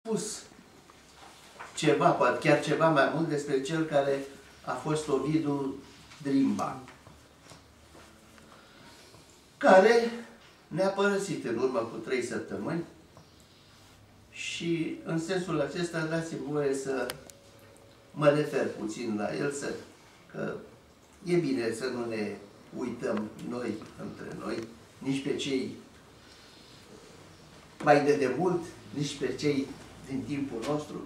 spus ceva, poate chiar ceva mai mult despre cel care a fost Ovidiu Drimba, care ne-a părăsit în urmă cu 3 săptămâni și în sensul acesta dați-mi voie să mă refer puțin la el, că e bine să nu ne uităm noi între noi, nici pe cei mai de demult, nici pe cei din timpul nostru.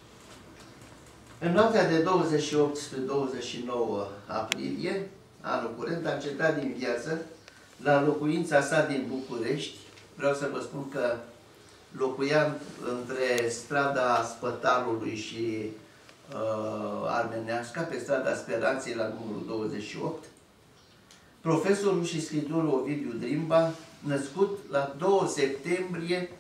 În noaptea de 28 spre 29 aprilie, anul curent, a încetat din viață la locuința sa din București. Vreau să vă spun că locuiam între strada Spătarului și Armeneasca, pe strada Speranței, la numărul 28. Profesorul și scriitorul Ovidiu Drimba, născut la 2 septembrie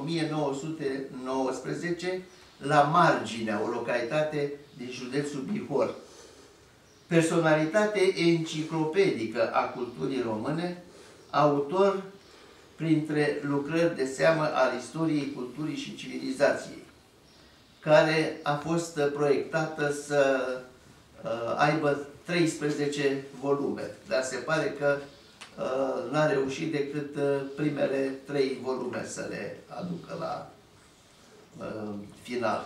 1919, la Marginea, o localitate din județul Bihor. Personalitate enciclopedică a culturii române, autor printre lucrări de seamă al istoriei, culturii și civilizației, care a fost proiectată să aibă 13 volume, dar se pare că n-a reușit decât primele 3 volume să le aducă la final.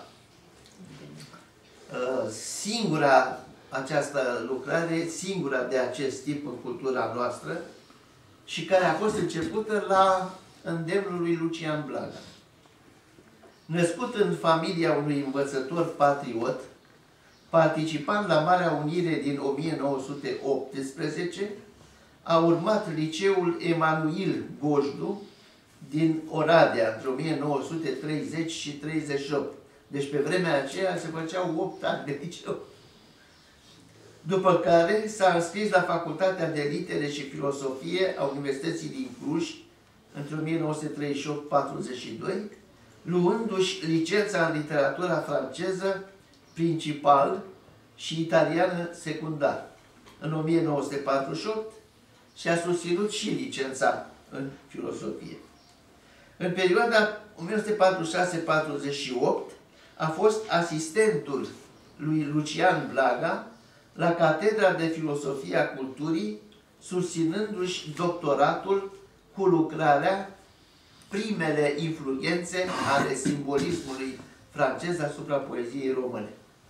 Singura această lucrare, singura de acest tip în cultura noastră și care a fost începută la îndemnul lui Lucian Blaga. Născut în familia unui învățător patriot, participant la Marea Unire din 1918, a urmat liceul Emanuil Gojdu din Oradea, între 1930 și 38. Deci pe vremea aceea se făceau 8 ani de liceu. După care s-a înscris la Facultatea de Litere și Filosofie a Universității din Cluj, între 1938-42, luându-și licența în literatura franceză principal și italiană secundar. În 1948 și-a susținut și licența în filosofie. În perioada 1946-48 a fost asistentul lui Lucian Blaga la Catedra de Filosofie a Culturii, susținându-și doctoratul cu lucrarea Primele influențe ale simbolismului francez asupra poeziei române.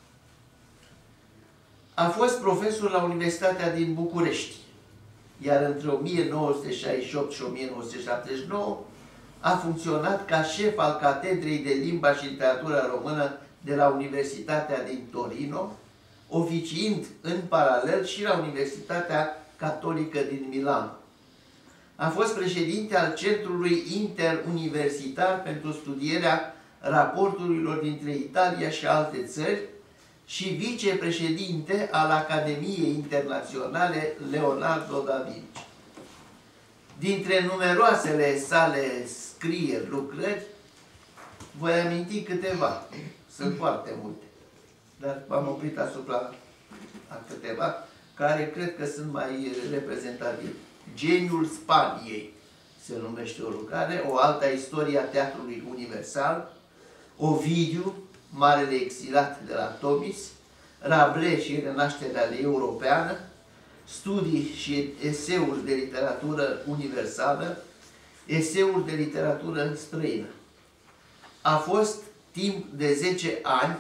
A fost profesor la Universitatea din București, iar între 1968 și 1979 a funcționat ca șef al Catedrei de Limba și Literatura Română de la Universitatea din Torino, oficiind în paralel și la Universitatea Catolică din Milano. A fost președinte al Centrului Interuniversitar pentru studierea raporturilor dintre Italia și alte țări și vicepreședinte al Academiei Internaționale Leonardo da Vinci. Dintre numeroasele sale scrieri, lucrări, voi aminti câteva. Sunt foarte multe. Dar m-am oprit asupra a câteva care cred că sunt mai reprezentative. Geniul Spaniei se numește o lucrare, o alta istoria teatrului universal, Ovidiu, Marele Exilat de la Tomis, Rabelais și renașterea europeană, studii și eseuri de literatură universală, eseuri de literatură străină. A fost timp de 10 ani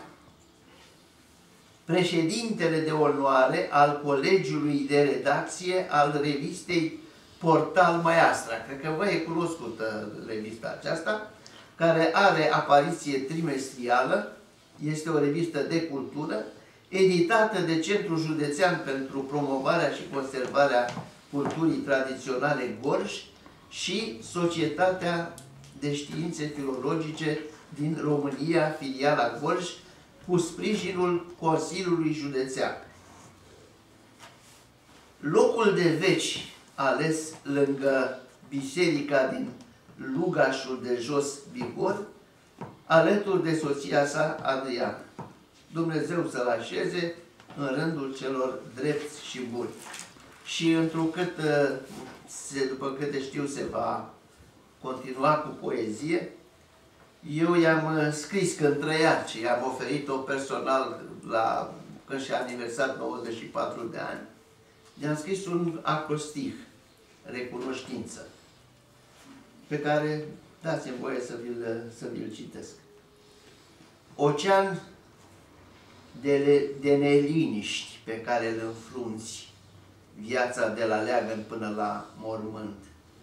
președintele de onoare al Colegiului de Redacție al revistei Portal Maestra. Cred că vă e cunoscută revista aceasta, care are apariție trimestrială, este o revistă de cultură, editată de Centrul Județean pentru Promovarea și Conservarea Culturii Tradiționale Gorj și Societatea de Științe Filologice din România, filiala Gorj, cu sprijinul Consiliului Județean. Locul de veci ales lângă biserica din Lugașul de Jos, Bihor, alături de soția sa, Adriana. Dumnezeu să-l așeze în rândul celor drepți și buni. Și întrucât, după câte știu, se va continua cu poezie, Eu i-am scris când trăia și i-am oferit-o personal când și-a aniversat 94 de ani. I-am scris un acrostih, recunoștință, pe care dați-mi voie să vi-l citesc. Ocean de neliniști pe care îl înfrunți, viața de la leagăn până la mormânt.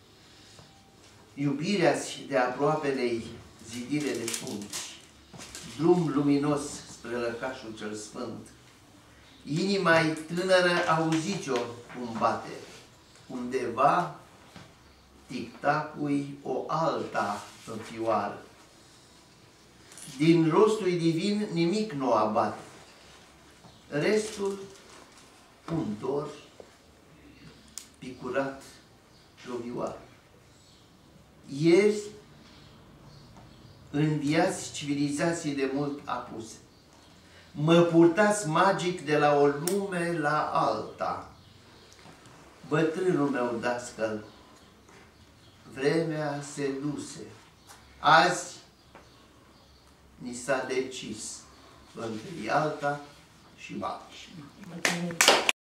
Iubirea-ți de aproapelei zidire de punți, drum luminos spre lăcașul cel sfânt. Inima-i tânără, auziți-o cum bate, undeva tic-tac-ui o alta înfioară. Din rostul divin nimic nu abate, restul un dor picurat plovioară. Ieri înviați civilizații de mult apuse, mă purtați magic de la o lume la alta. Bătrânul meu dascăl, vremea se duse, azi ni s-a decis între Ialta și Vaci.